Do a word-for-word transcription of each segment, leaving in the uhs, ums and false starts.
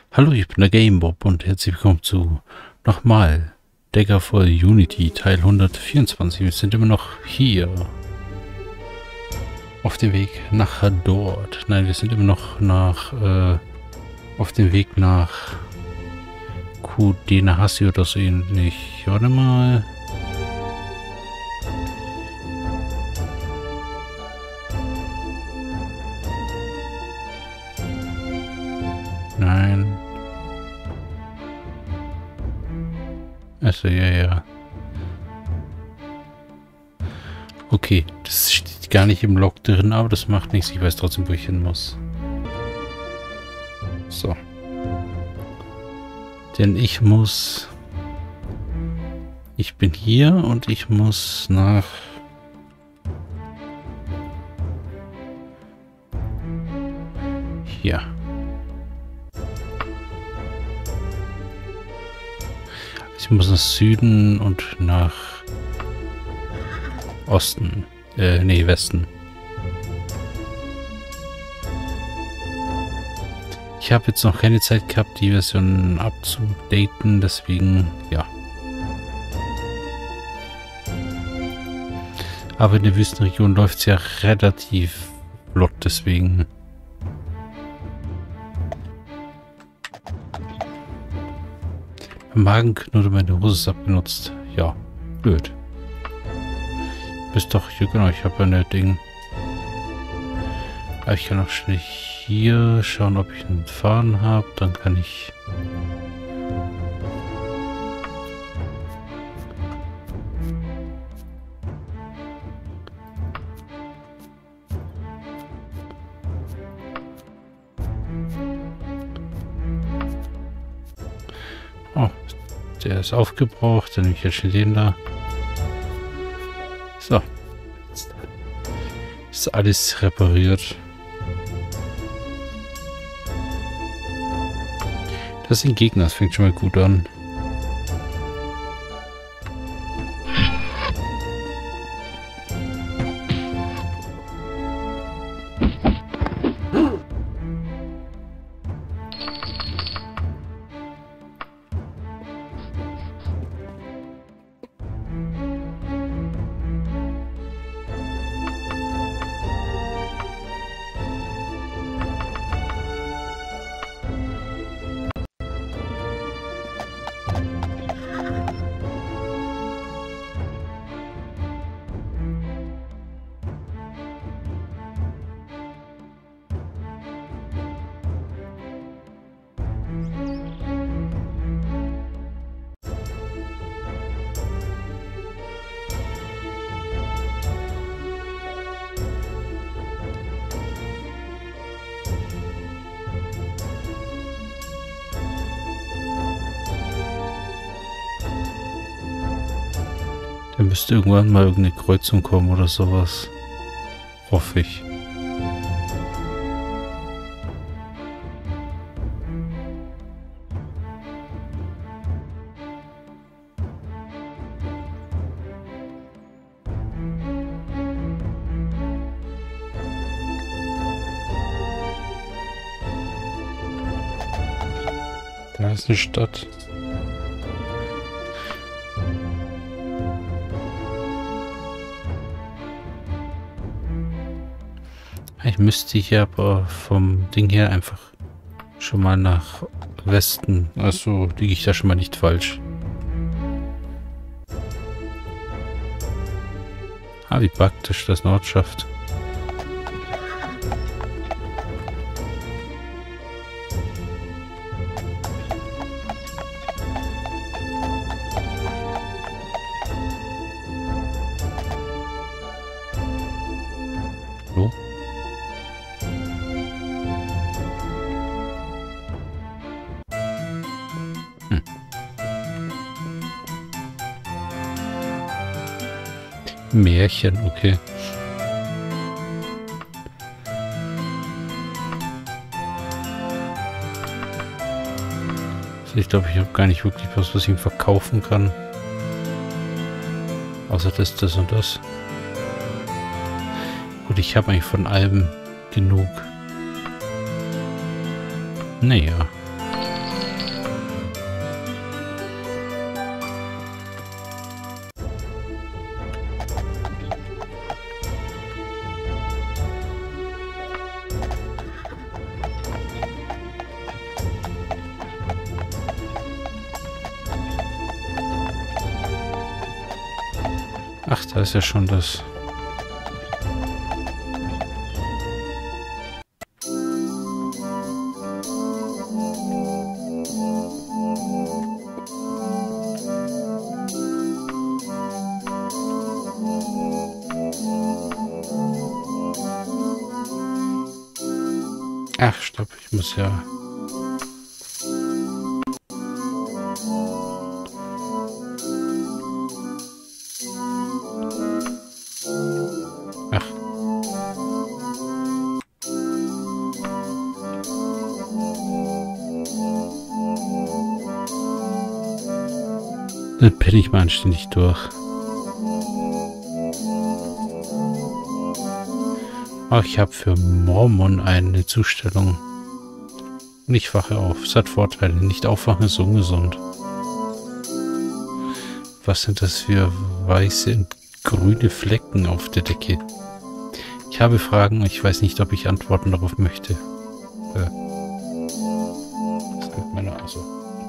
Hallo, ich bin der Gamebob und herzlich willkommen zu nochmal Daggerfall Unity Teil hundertvierundzwanzig. Wir sind immer noch hier auf dem Weg nach dort. Nein, wir sind immer noch nach äh, auf dem Weg nach Kudenahassi oder so ähnlich. Warte mal. Nein. Also ja, ja. Okay, das steht gar nicht im Log drin, aber das macht nichts. Ich weiß trotzdem, wo ich hin muss. So. Denn ich muss... Ich bin hier und ich muss nach... Hier. Ich muss nach Süden und nach Osten. Äh, nee, Westen. Ich habe jetzt noch keine Zeit gehabt, die Version abzudaten, deswegen, ja. Aber in der Wüstenregion läuft es ja relativ flott, deswegen... Magenknurren oder meine Hose ist abgenutzt. Ja, blöd. Bist doch hier, genau, ich habe ja ein Ding. Aber ich kann auch schnell hier schauen, ob ich einen Faden habe. Dann kann ich... Oh, der ist aufgebraucht. Dann nehme ich jetzt schon den da. So. Jetzt ist alles repariert. Das sind Gegner, das fängt schon mal gut an. Da müsste irgendwann mal irgendeine Kreuzung kommen oder sowas. Hoffe ich. Da ist eine Stadt. Ich müsste hier aber vom Ding her einfach schon mal nach Westen. Also liege ich da schon mal nicht falsch. Ah, wie praktisch das Nord schafft. So. Hm. Märchen, okay. Also ich glaube, ich habe gar nicht wirklich was, was ich ihm verkaufen kann. Außer das, das und das. Gut, ich habe eigentlich von allem genug. Naja. Ach, da ist ja schon das. Ach, stopp, ich muss ja... Ach. Dann penne ich mal anständig durch. Ach, ich habe für Mormon eine Zustellung. Ich wache auf. Es hat Vorteile. Nicht aufwachen ist ungesund. Was sind das für weiße und grüne Flecken auf der Decke? Ich habe Fragen und ich weiß nicht, ob ich Antworten darauf möchte. Äh. Was ist meine also.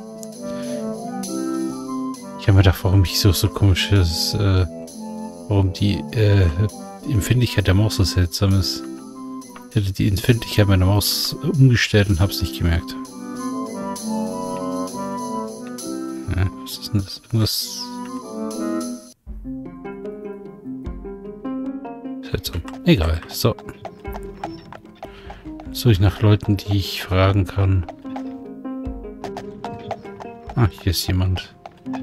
Ich habe mir gedacht, warum ich so so komisches, äh, warum die, äh, die Empfindlichkeit der Maus so seltsam ist. Ich hätte die Empfindlichkeit meiner Maus umgestellt und habe es nicht gemerkt. Ja, was ist denn das? Irgendwas... Seltsam. Egal. So. Suche ich nach Leuten, die ich fragen kann. Ah, hier ist jemand.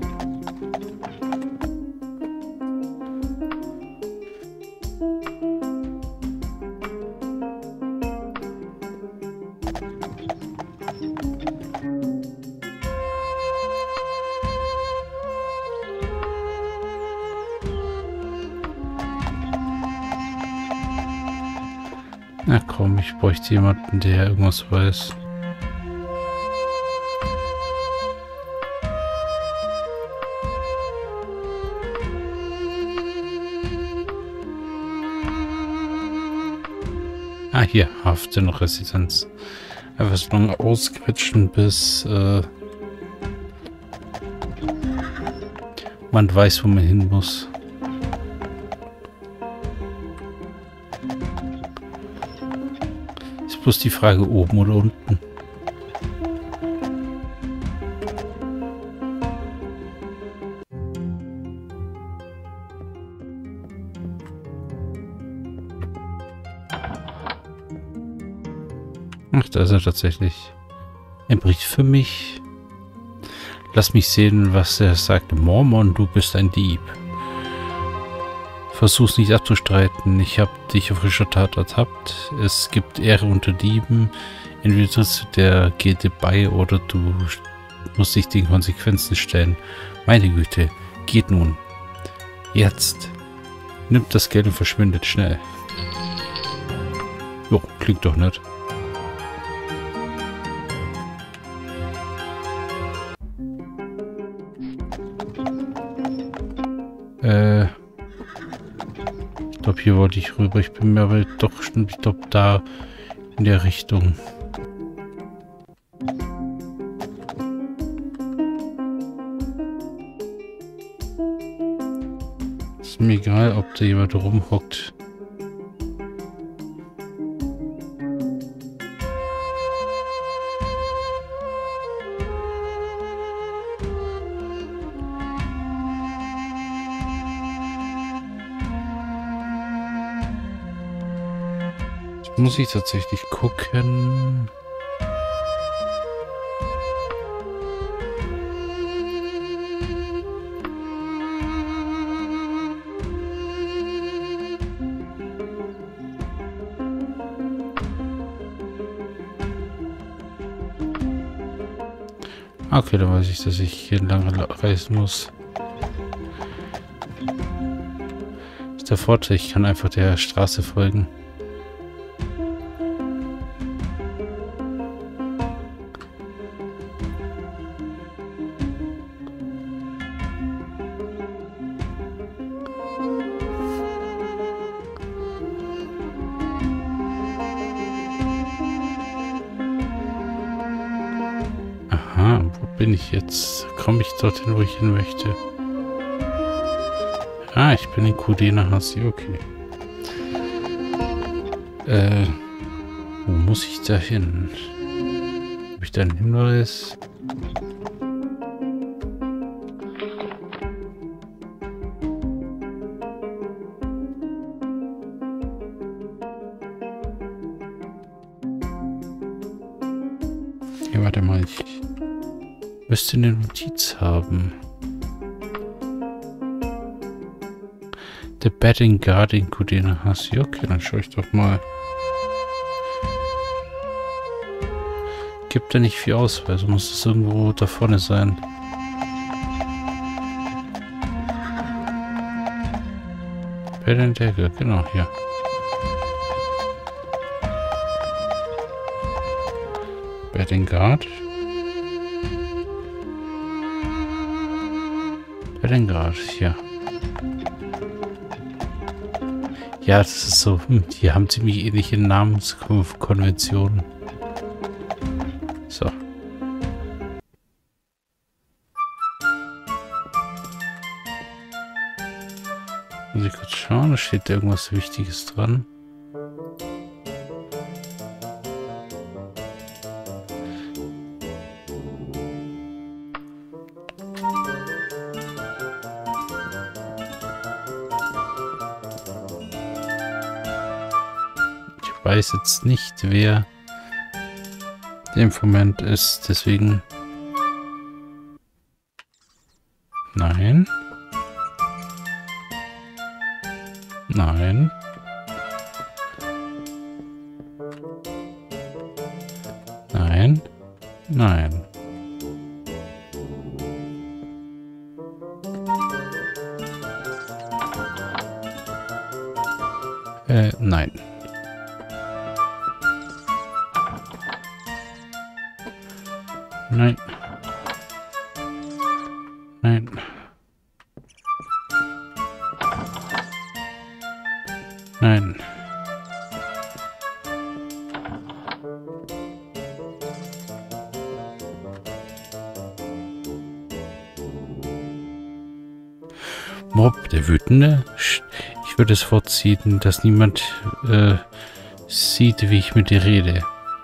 Na komm, ich bräuchte jemanden, der irgendwas weiß. Ah, hier, Haft und Residenz. Einfach so lange ausquetschen, bis äh, man weiß, wo man hin muss. Ist bloß die Frage, oben oder unten. Ach, da ist er tatsächlich. Ein Brief für mich. Lass mich sehen, was er sagt. Mormon, du bist ein Dieb. Versuch's nicht abzustreiten. Ich habe dich auf frischer Tat ertappt. Es gibt Ehre unter Dieben. Entweder trittst du der Gilde bei oder du musst dich den Konsequenzen stellen. Meine Güte, geht nun. Jetzt. Nimmt das Geld und verschwindet schnell. Jo, klingt doch nett. Äh, ich glaube, hier wollte ich rüber. Ich bin mir aber doch schon, ich glaube, da in der Richtung. Ist mir egal, ob da jemand rumhockt. Muss ich tatsächlich gucken. Okay, dann weiß ich, dass ich hier lang reisen muss. Das ist der Vorteil, ich kann einfach der Straße folgen. Bin ich jetzt? Komme ich dorthin, wo ich hin möchte? Ah, ich bin in Kudena Hasi, okay. Äh, wo muss ich da hin? Habe ich da einen Hinweis? Ja, warte mal, ich müsste eine Notiz haben. The Batting Guard in Kudena Hasi. Okay, dann schaue ich doch mal. Gibt ja nicht viel Ausweis, muss es irgendwo da vorne sein. Batting Dagger, genau, hier. Batting Guard. Batting Guard, hier. Ja, das ist so, hm, die haben ziemlich ähnliche Namenskonventionen. So. Muss ich kurz schauen, da steht irgendwas Wichtiges dran. Ich weiß jetzt nicht, wer der Informant ist, deswegen... Nein. Nein. Nein. Nein. Äh, nein. Nein. Nein. Nein. Mob, der Wütende? Ich würde es vorziehen, dass niemand äh, sieht, wie ich mit dir rede.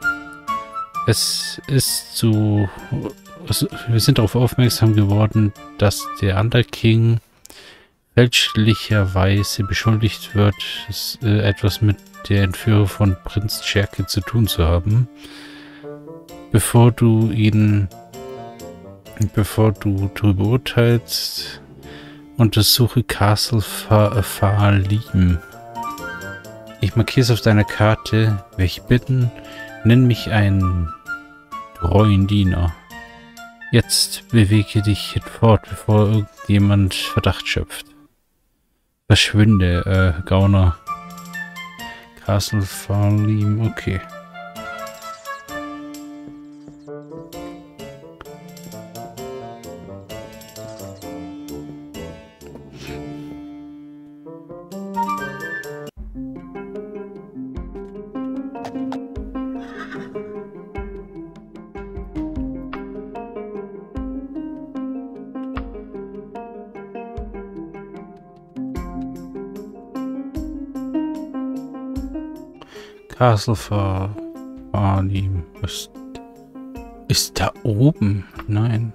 Es ist zu... Also, wir sind darauf aufmerksam geworden, dass der Underking fälschlicherweise beschuldigt wird, es, äh, etwas mit der Entführung von Prinz Cherke zu tun zu haben. Bevor du ihn... Bevor du darüber urteilst, untersuche Castle Falim. Ich markiere es auf deiner Karte. Welche bitten? Nenn mich einen treuen Diener. Jetzt bewege dich hinfort, bevor irgendjemand Verdacht schöpft. Verschwinde, äh, Gauner. Castle Falim, okay. Castle Falim ist, ist da oben? Nein.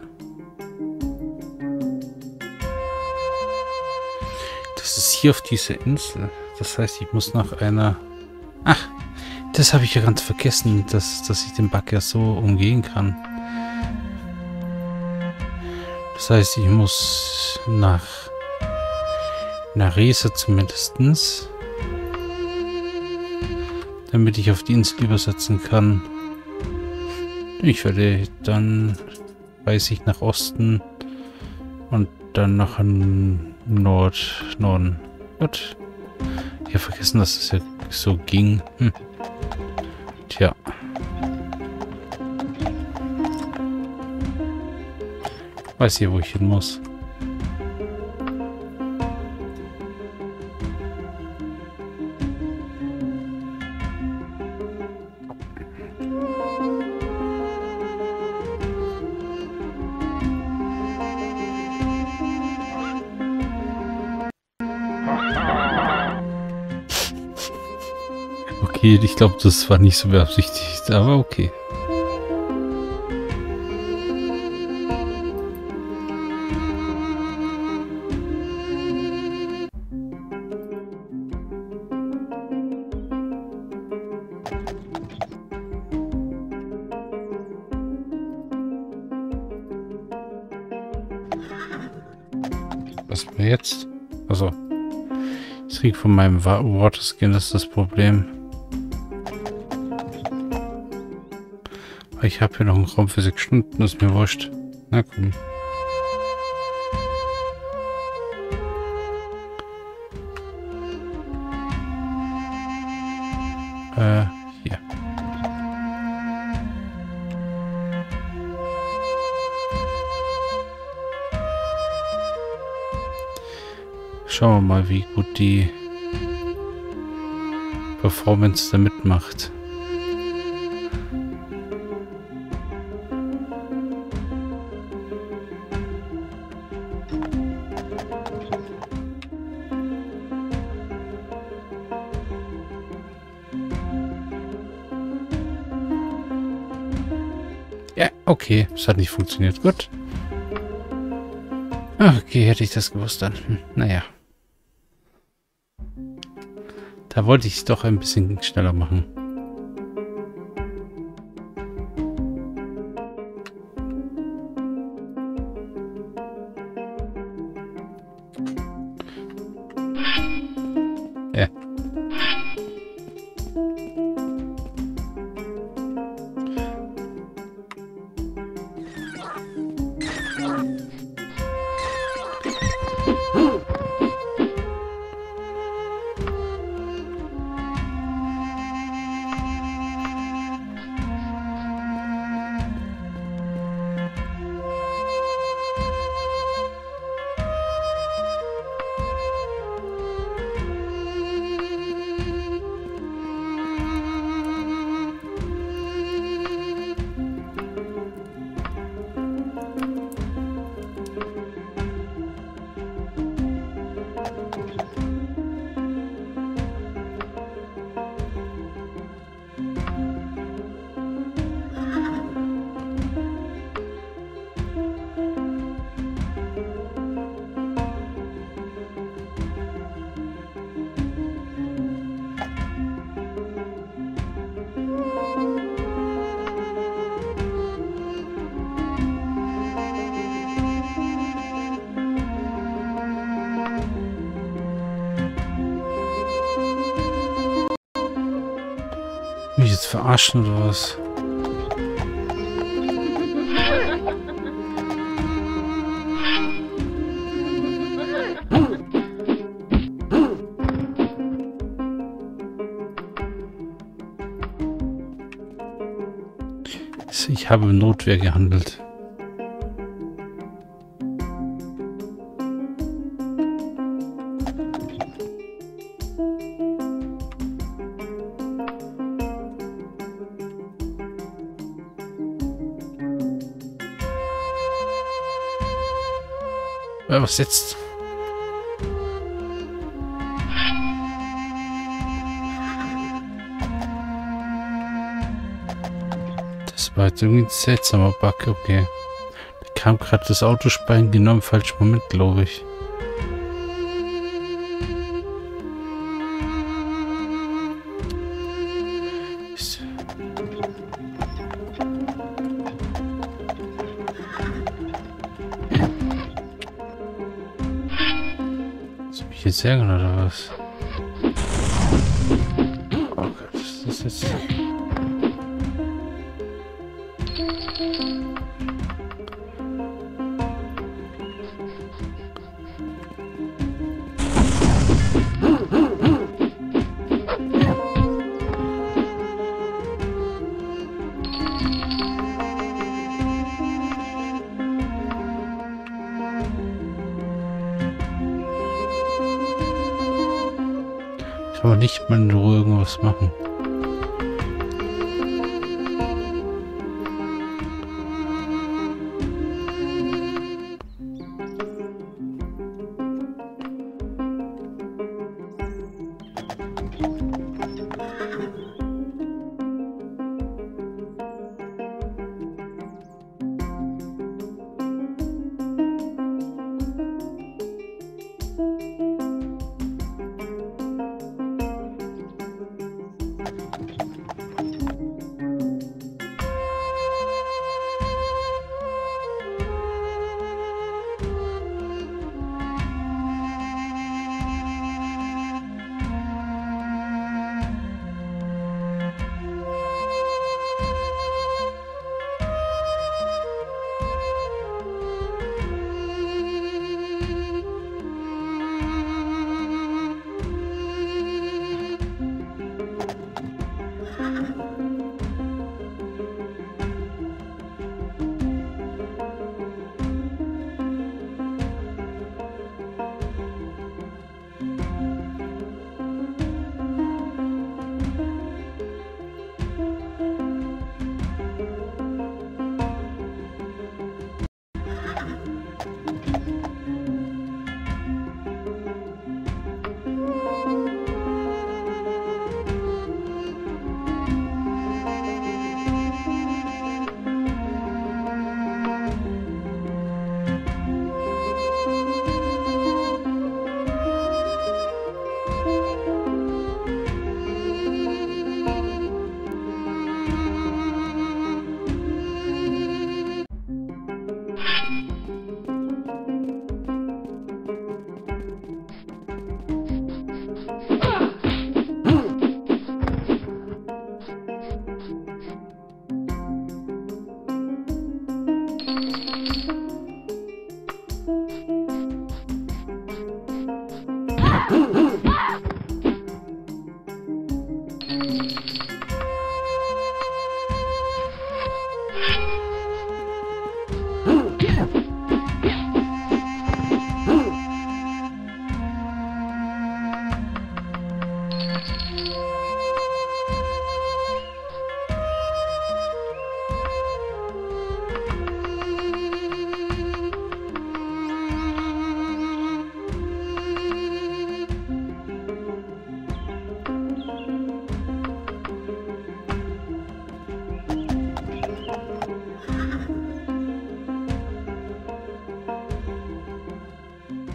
Das ist hier auf dieser Insel. Das heißt, ich muss nach einer... Ach, das habe ich ja ganz vergessen, dass, dass ich den Bug ja so umgehen kann. Das heißt, ich muss nach Naresa zumindestens, damit ich auf die Insel übersetzen kann. Ich werde dann, weiß ich, nach Osten und dann nach Nord, Norden. Gut. Ich habe vergessen, dass es ja so ging. Hm. Tja. Ich weiß hier, wo ich hin muss. Okay, ich glaube, das war nicht so beabsichtigt, aber okay. Was wir jetzt? Also, ich krieg von meinem Waterskin, das ist das Problem. Ich habe hier noch einen Raum für sechs Stunden, das ist mir wurscht. Na komm. Äh, hier. Schauen wir mal, wie gut die Performance da mitmacht. Ja, okay, es hat nicht funktioniert. Gut. Okay, hätte ich das gewusst dann. Hm, naja. Da wollte ich es doch ein bisschen schneller machen. Ja. Mich jetzt verarschen oder was? Ich habe in Notwehr gehandelt. Was jetzt? Das war jetzt irgendwie ein seltsamer Bug, okay. Da kam gerade das Autospeichen genau im falschen Moment, glaube ich. Ist mich jetzt ärgern oder was? Oh Gott, was ist das jetzt? Kann man nicht mal in Ruhe irgendwas machen.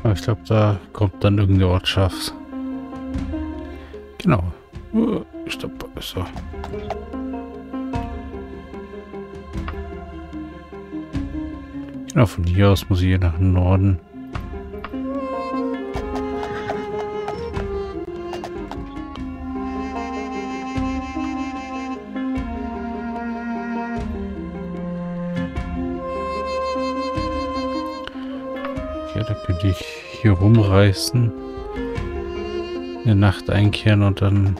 Aber ich glaube, da kommt dann irgendeine Ortschaft. Genau. Stopp. So. Genau, von hier aus muss ich hier nach Norden. Okay, da könnte ich hier rumreißen. In der Nacht einkehren und dann...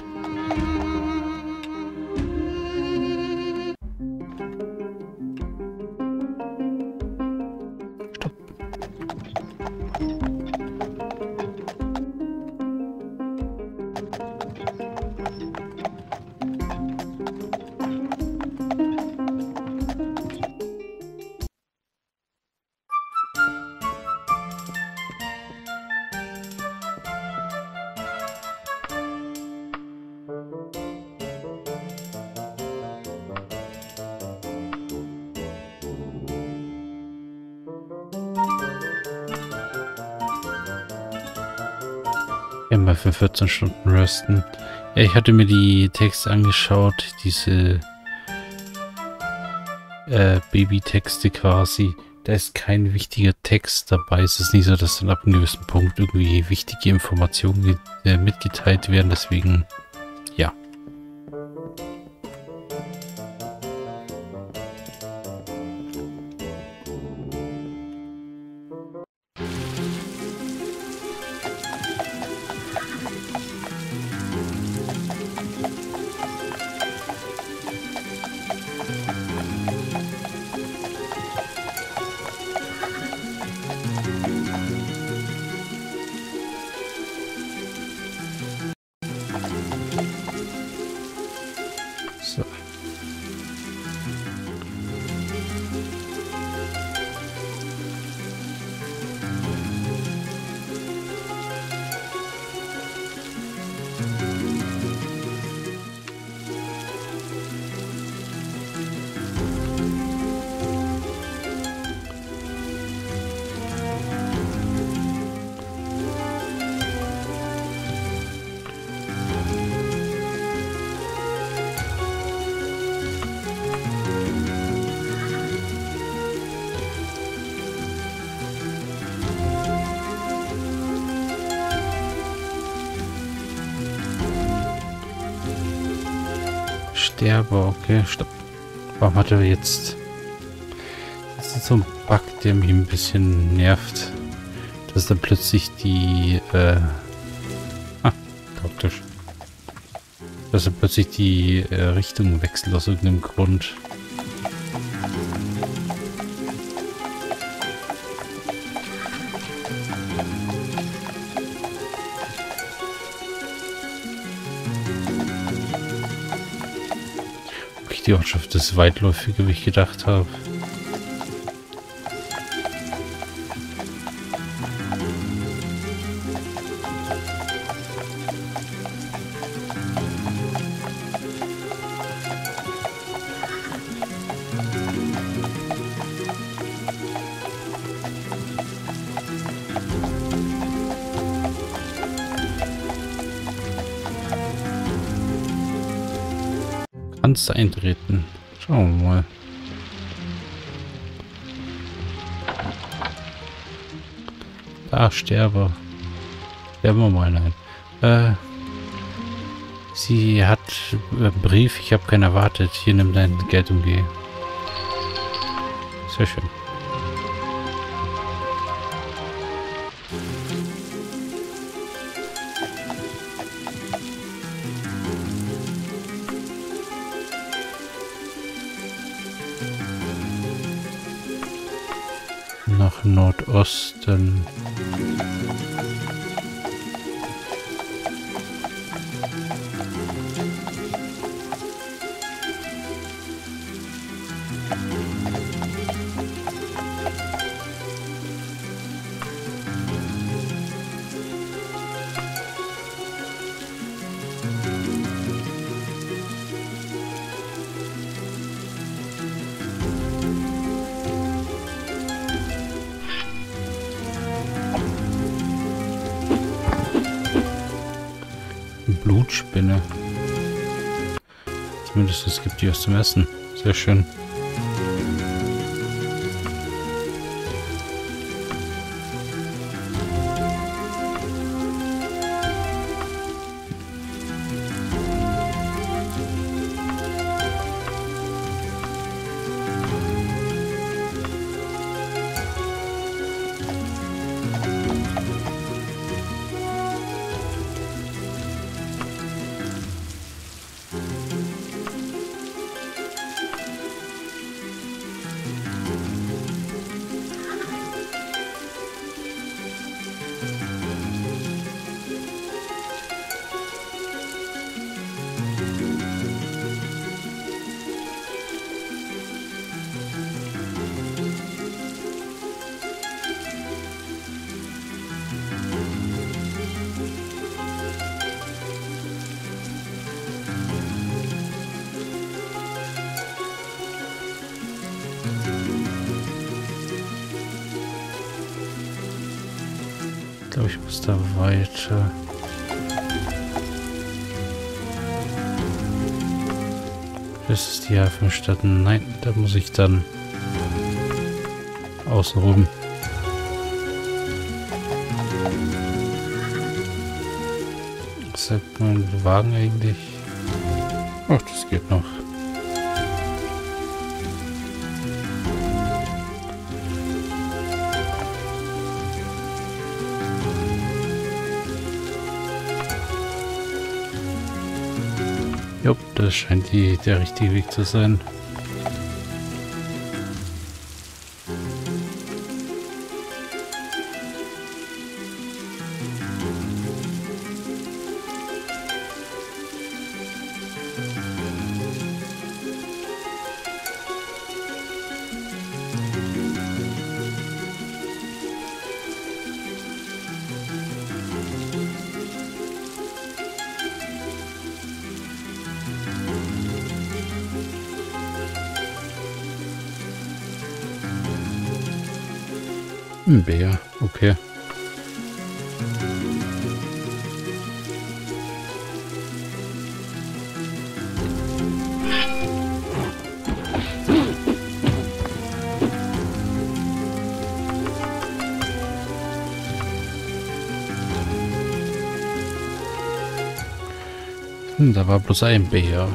Mal für vierzehn Stunden rösten. Ja, ich hatte mir die Texte angeschaut, diese äh, Babytexte quasi. Da ist kein wichtiger Text dabei. Es ist nicht so, dass dann ab einem gewissen Punkt irgendwie wichtige Informationen äh, mitgeteilt werden. Deswegen, ja. So. Sterber, okay, stopp. Warum hat er jetzt... Das ist so ein Bug, der mich ein bisschen nervt. Dass dann plötzlich die... Äh, ah, praktisch. Dass er plötzlich die äh, Richtung wechselt aus irgendeinem Grund. Die Ortschaft ist weitläufiger, wie ich gedacht habe. Kannst eintreten. Schauen wir mal. Da, Sterber. Sterben wir mal ein. Äh, sie hat einen Brief. Ich habe keinen erwartet. Hier, nimm dein Geld und geh. Sehr schön. Nach Nordosten. Goldspinne. Zumindest es gibt die was zum Essen. Sehr schön. Ich glaube, ich muss da weiter. Das ist die Hafenstadt. Nein, da muss ich dann außenrum. Was sagt mein Wagen eigentlich? Ach, das geht noch. Jupp, das scheint die, der richtige Weg zu sein. Ein Bär, okay. Hm, da war bloß ein Bär.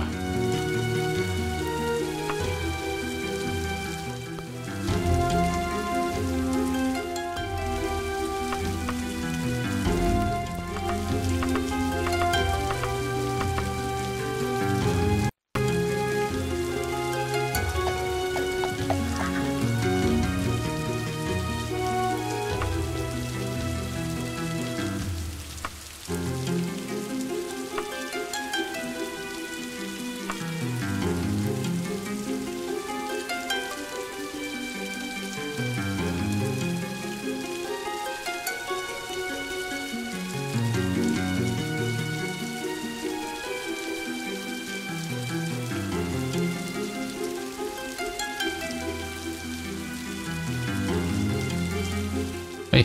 Hey.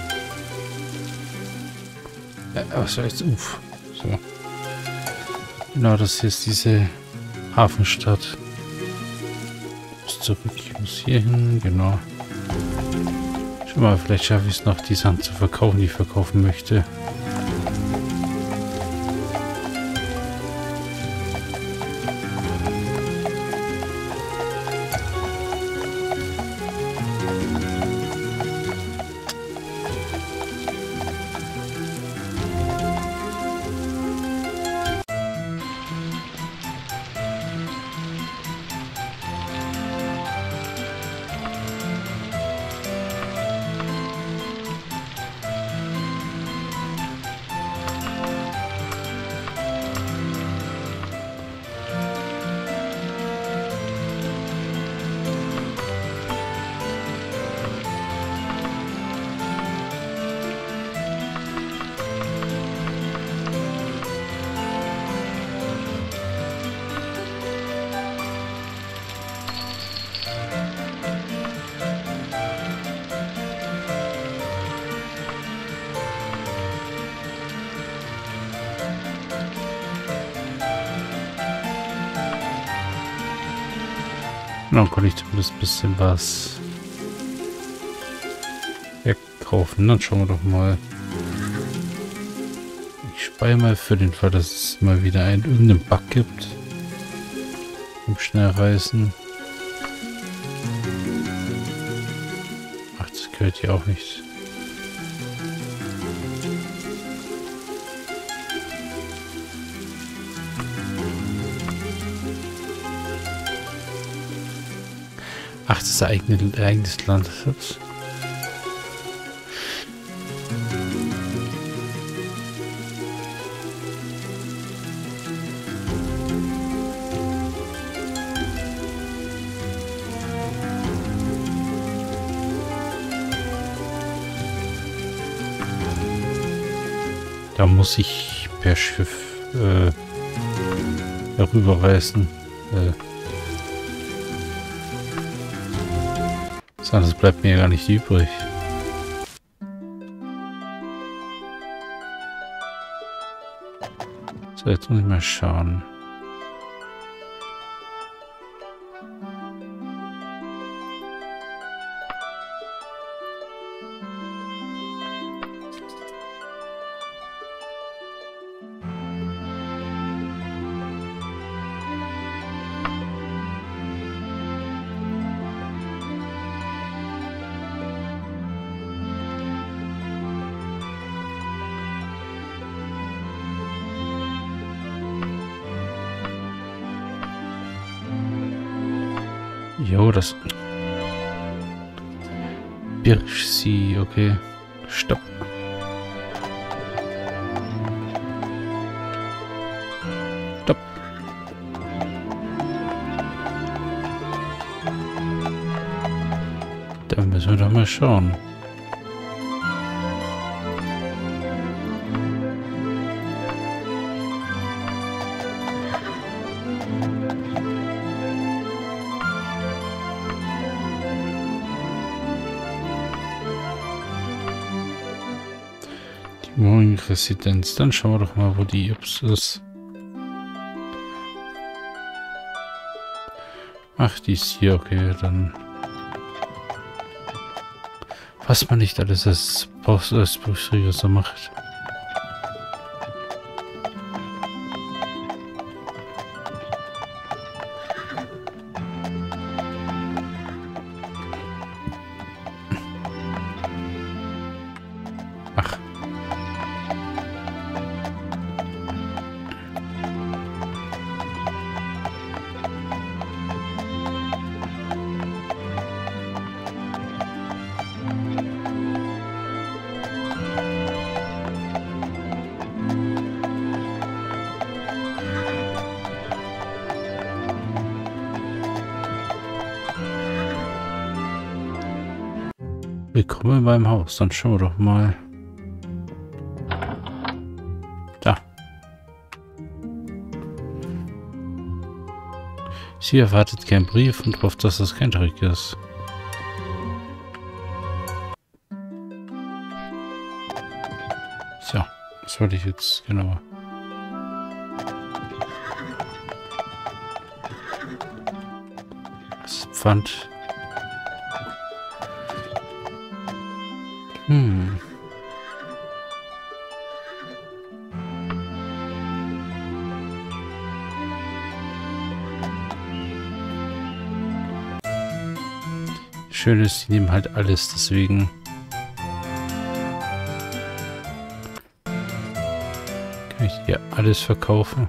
Ja, was soll ich? Uff. So. Genau, das hier ist diese Hafenstadt. Ich muss zurück, ich muss hier hin, genau. Schau mal, vielleicht schaffe ich es noch, die Sachen zu verkaufen, die ich verkaufen möchte. Dann konnte ich zumindest ein bisschen was wegkaufen. Dann schauen wir doch mal. Ich speichere mal für den Fall, dass es mal wieder einen irgendeinen Bug gibt. Im Schnellreisen. Ach, das gehört hier auch nicht. Ach, das ist ein eigenes, eigenes Land. Ups. Da muss ich per Schiff äh, darüber reisen. Äh. Das bleibt mir ja gar nicht übrig. So, jetzt muss ich mal schauen. Jo, das... Birchsee, okay. Stopp. Stopp. Dann müssen wir doch mal schauen. Residenz. Dann schauen wir doch mal, wo die Ips ist. Ach, die ist hier, okay, dann. Was man nicht alles als Boss, als Berufskrieger so macht. Ach. Willkommen in meinem Haus. Dann schauen wir doch mal. Da. Sie erwartet keinen Brief und hofft, dass das kein Trick ist. So, was wollte ich jetzt genau? Das Pfand. Hm. Schön ist, sie nehmen halt alles, deswegen kann ich hier alles verkaufen.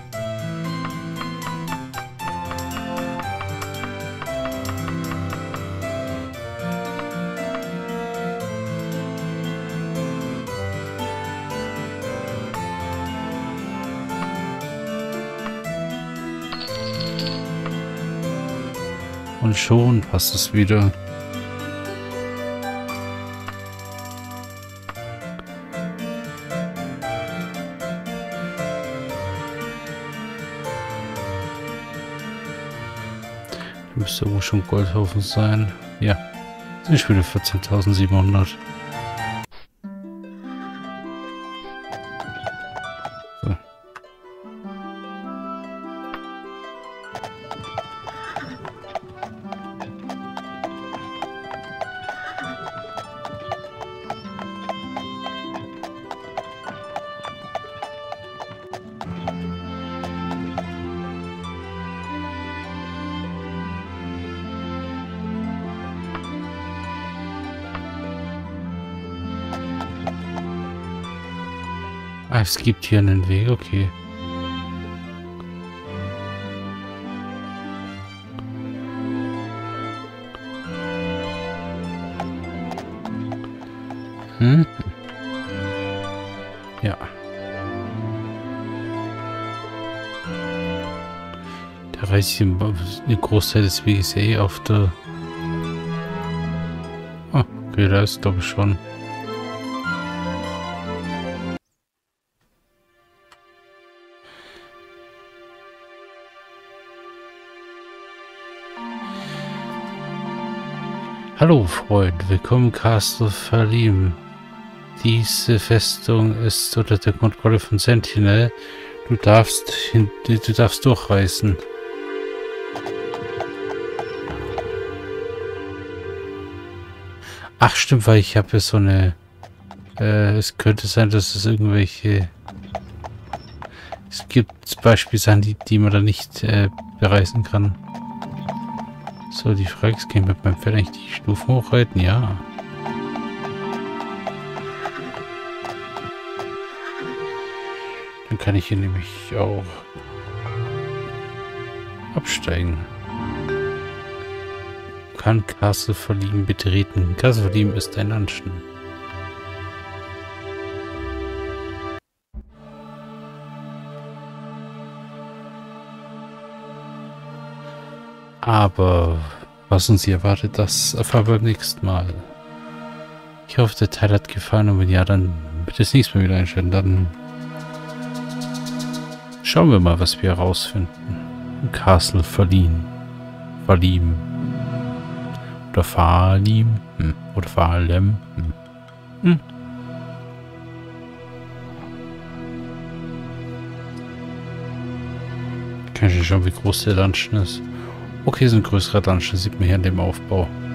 Und schon passt es wieder. Müsste irgendwo schon Goldhaufen sein. Ja, sind schon wieder vierzehntausendsiebenhundert. So. Ah, es gibt hier einen Weg, okay. Hm? Ja. Da reißt ich eine Großteil des Weges eh auf der... Ah, okay, da ist glaube ich schon. Hallo Freund, willkommen in Castle Falim. Diese Festung ist unter der Kontrolle von Sentinel. Du darfst hin, du darfst durchreisen. Ach stimmt, weil ich habe ja so eine... Äh, es könnte sein, dass es irgendwelche... Es gibt Beispielssachen, die, die man da nicht äh, bereisen kann. So, die Frage ist, kann ich mit meinem Pferd eigentlich die Stufen hochreiten? Ja. Dann kann ich hier nämlich auch absteigen. Kann Castle Falim betreten. Castle Falim ist ein Dungeon. Aber was uns hier erwartet, das erfahren wir beim nächsten Mal. Ich hoffe, der Teil hat gefallen und wenn ja, dann bitte das nächste Mal wieder einstellen. Dann schauen wir mal, was wir herausfinden. Castle Falim. Falim. Oder Falim. Hm. Oder Falem. Hm. Hm. Kann ich schon schauen, wie groß der Dungeon ist. Okay, so ein größerer Dungeon sieht man hier in dem Aufbau.